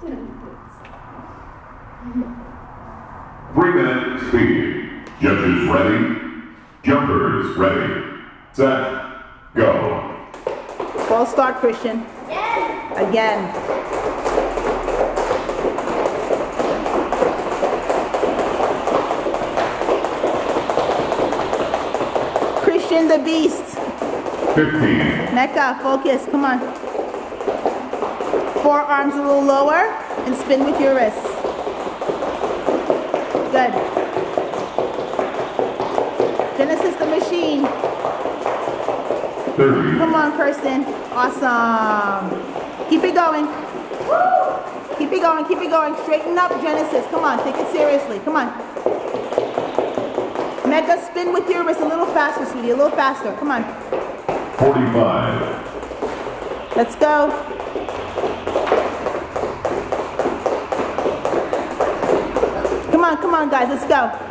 3-minute speed. Judges ready. Jumpers ready. Set. Go. False start, Kirstin. Again. Kirstin the Beast. 15. Mecca, focus. Come on. Forearms a little lower and spin with your wrists. Good. Genesis the machine. 30. Come on, Kirstin. Awesome. Keep it going. Keep it going. Keep it going. Straighten up, Genesis. Come on. Take it seriously. Come on. Mecca, spin with your wrist a little faster, sweetie. A little faster. Come on. 45. Let's go. Come on, guys. Let's go.